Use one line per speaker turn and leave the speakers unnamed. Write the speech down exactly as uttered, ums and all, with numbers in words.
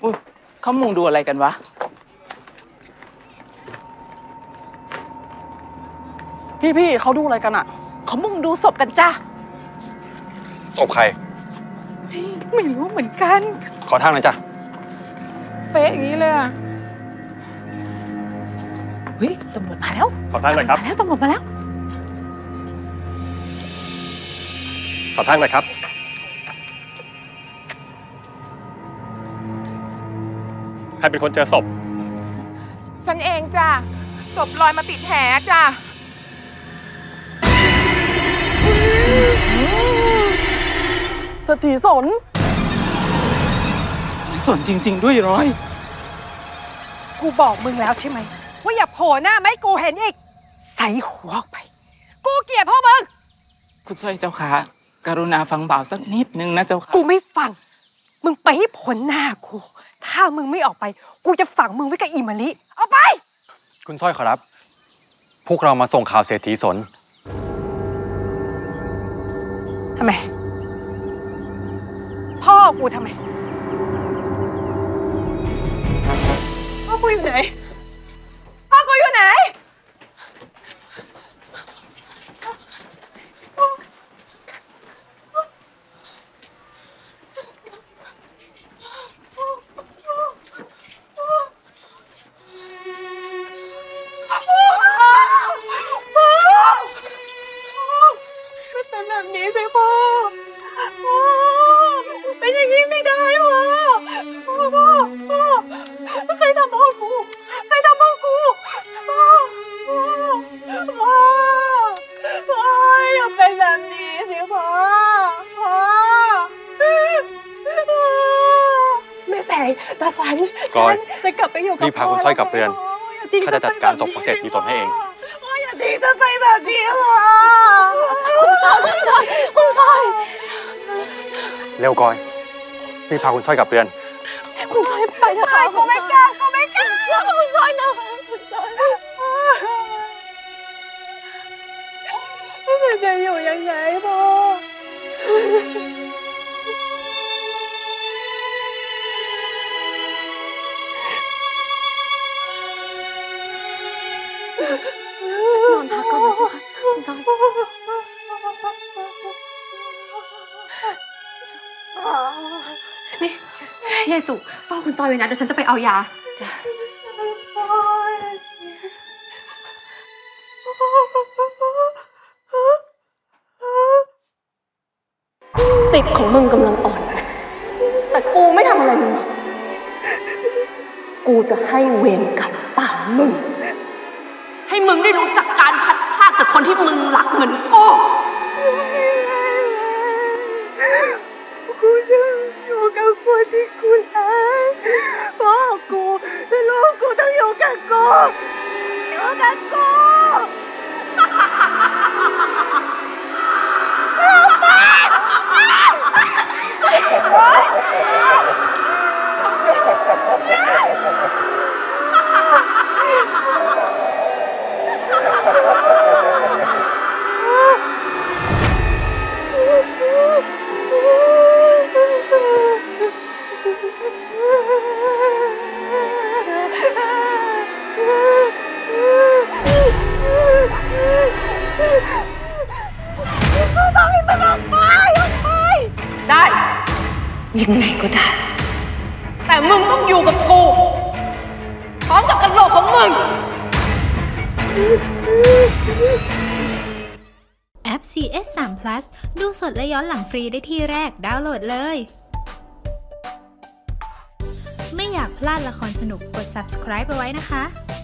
อุ้ยเขามุงดูอะไรกันวะ
พี่พี่เขาดูอะไรกันอ่ะ
เขามุงดูศพกันจ้า
ศพใคร
ไม่รู้เหมือนกัน
ขอทางหน่อยจ้ะ
เป๊ะอย่างนี้เลยอ่ะเฮ้ยตำรวจมาแล้ว
ขอทางหน่อยครับ
มาแล้วตำรวจมาแล้ว
ขอทางหน่อยครับใครเป็นคนเจอศพ
ฉันเองจ้ะศพลอยมาติดแหจ้ะ
เศรษฐีสน
สนจริงๆด้วยร้อย
กูบอกมึงแล้วใช่ไหมว่าอย่าโผล่หน้าไม่กูเห็นอีกใส่หัวออกไปกูเกลียดพ่อมึง
คุณช่วยเจ้าค่ะกรุณาฟังบ่าวสักนิดนึงนะเจ้าค่ะ
กูไม่ฟังมึงไปให้พ้นหน้ากูถ้ามึงไม่ออกไปกูจะฝังมึงไว้กับอีมะลิเอาไป
คุณสร้อยขอรับพวกเรามาส่งข่าวเศรษฐีสน
ทำไมพ่อกูทำไมพ่อกูอยู่ไหนพ่อกูอยู่ไหนตาฝันฉันจะกลับไปอยู่กับ
รีบพาคุณสร้อยกลับเรือนข้าจะจัดการศพของเศรษฐีสนให้เอง
อย่าทิ้งฉันไปแบบนี้ค่ะคุณสร้อยคุณสร้อยคุณสร้อย
เร็วกอยรีบพาคุณสร้อยกลับเรือน
คุณสร้อยไปเถอะค่ะกูไม่กล้ากูไม่กล้าเชื่อคุณสร้อยนะคุณสร้อยมันจะอยู่ยังไงพ่อนอนพักก่อนนะเจ้าค่ะคุณสร้อยนี่ยายสุเฝ้าคุณสร้อยไว้นะเดี๋ยวฉันจะไปเอายาจิตของมึงกำลังอ่อนแต่กูไม่ทำอะไรมึงหรอกกูจะให้เวรกรรมตามมึงให้มึงได้รู้จักการพัดพลาดจากคนที่มึงรักเหมือนกูกูจะอยู่กับคนที่กูรักพ่อกูลูกกูต้องอยู่กับกูอยู่กับกูได้ยังไงก็ได้แต่มึงต้องอยู่กับกูพร้อมกับกระโหลกของมึง
แอป ซี เอส สาม พลัส ดูสดและย้อนหลังฟรีได้ที่แรกดาวน์โหลดเลยไม่อยากพลาดละครสนุกกด ซับสไครบ์ เอาไว้นะคะ